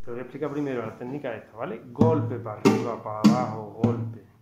Te voy a explicar primero la técnica esta, ¿vale? Golpe para arriba, para abajo, golpe.